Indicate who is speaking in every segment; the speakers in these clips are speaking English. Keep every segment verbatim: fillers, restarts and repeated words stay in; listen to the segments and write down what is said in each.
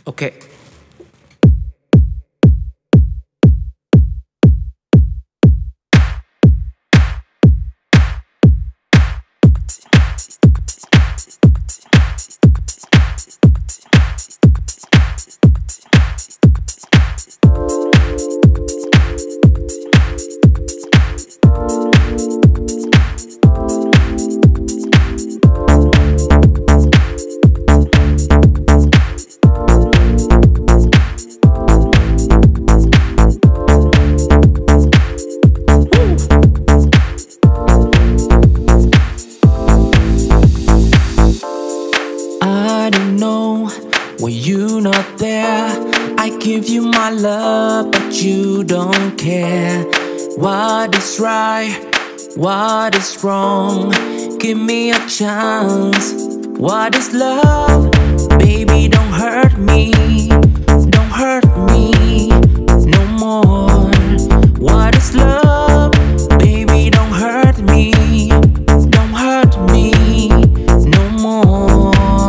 Speaker 1: Okay.
Speaker 2: What is right? What is wrong? Give me a chance. What is love? Baby, don't hurt me. Don't hurt me no more. What is love? Baby, don't hurt me. Don't hurt me no more.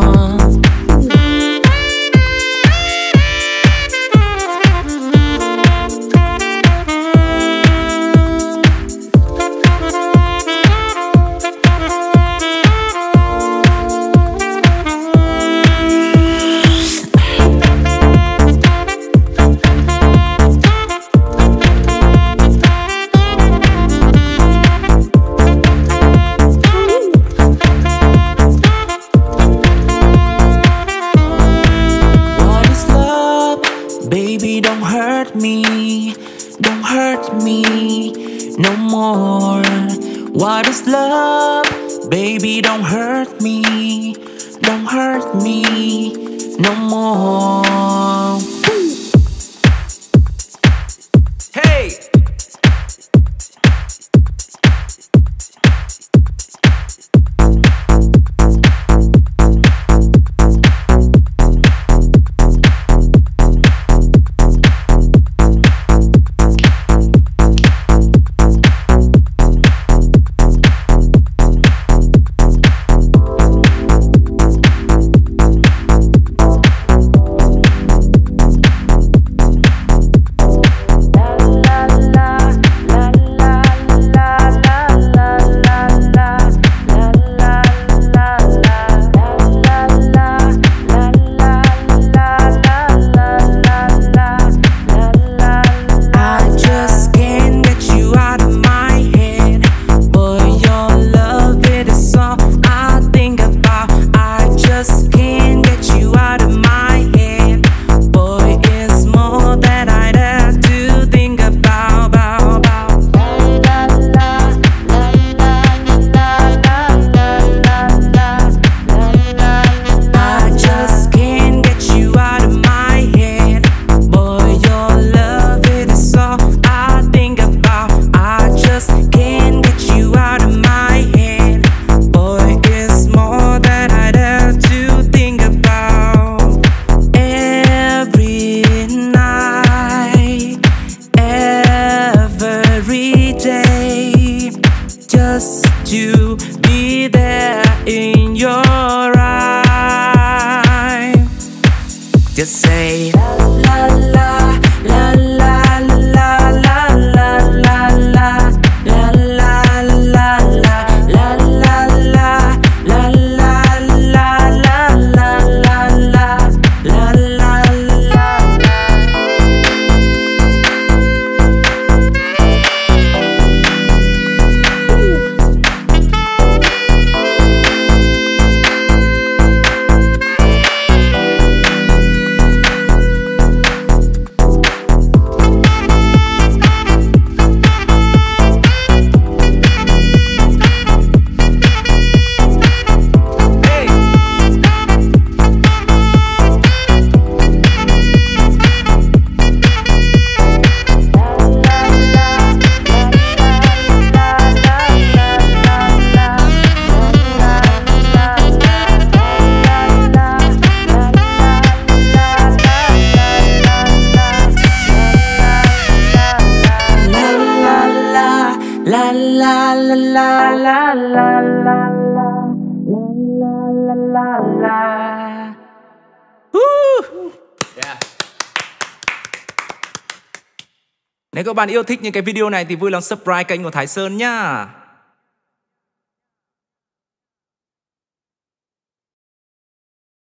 Speaker 2: What is love? Baby, don't hurt me. Don't hurt me no more. Hey! Just say la la la la la la la la la la la la la la la la
Speaker 1: Woo!
Speaker 2: Yeah. Nếu các bạn yêu thích những cái video này thì vui lòng subscribe kênh của Thái Sơn nhá.